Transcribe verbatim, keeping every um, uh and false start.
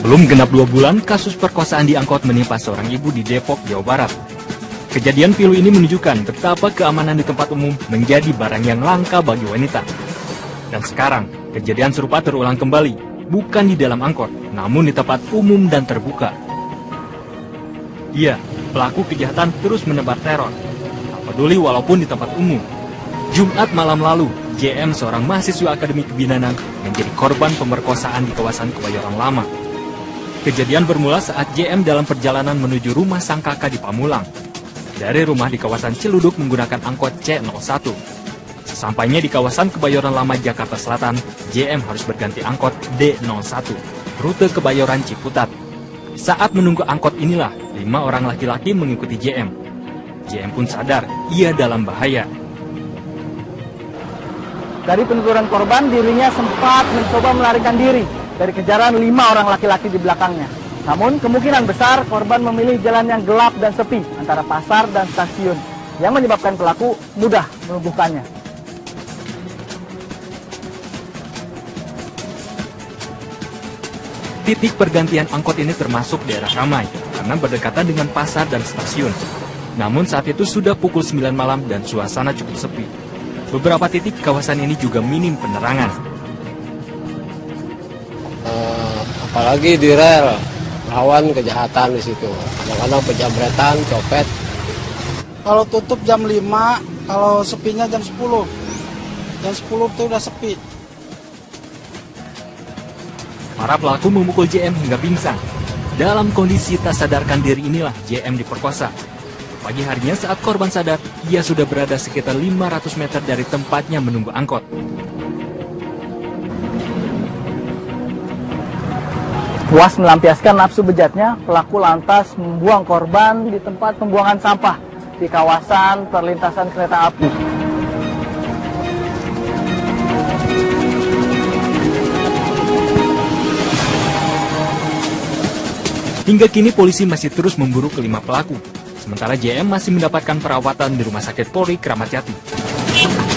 Belum genap dua bulan, kasus perkosaan di angkot menimpa seorang ibu di Depok, Jawa Barat. Kejadian pilu ini menunjukkan betapa keamanan di tempat umum menjadi barang yang langka bagi wanita. Dan sekarang, kejadian serupa terulang kembali, bukan di dalam angkot, namun di tempat umum dan terbuka. Iya, pelaku kejahatan terus menebar teror, tak peduli walaupun di tempat umum. Jumat malam lalu, J M, seorang mahasiswa Akademi Kebinanan, menjadi korban pemerkosaan di kawasan Kebayoran Lama. Kejadian bermula saat J M dalam perjalanan menuju rumah sang kakak di Pamulang. Dari rumah di kawasan Ciluduk menggunakan angkot C nol satu. Sesampainya di kawasan Kebayoran Lama, Jakarta Selatan, J M harus berganti angkot D nol satu, rute Kebayoran Ciputat. Saat menunggu angkot inilah, lima orang laki-laki mengikuti J M. J M pun sadar, ia dalam bahaya. Dari penuturan korban, dirinya sempat mencoba melarikan diri dari kejaran lima orang laki-laki di belakangnya. Namun kemungkinan besar korban memilih jalan yang gelap dan sepi antara pasar dan stasiun, yang menyebabkan pelaku mudah melumpuhkannya. Titik pergantian angkot ini termasuk daerah ramai karena berdekatan dengan pasar dan stasiun. Namun saat itu sudah pukul sembilan malam dan suasana cukup sepi. Beberapa titik kawasan ini juga minim penerangan. Uh, apalagi di rel, rawan kejahatan di situ. Kadang-kadang penjamretan, copet. Kalau tutup jam lima, kalau sepinya jam sepuluh. Jam sepuluh itu udah sepi. Para pelaku memukul J M hingga pingsan. Dalam kondisi tak sadarkan diri inilah J M diperkosa. Pagi harinya saat korban sadar, ia sudah berada sekitar lima ratus meter dari tempatnya menunggu angkot. Puas melampiaskan nafsu bejatnya, pelaku lantas membuang korban di tempat pembuangan sampah di kawasan perlintasan kereta api. Hingga kini polisi masih terus memburu kelima pelaku. Sementara J M masih mendapatkan perawatan di Rumah Sakit Polri Kramat Jati.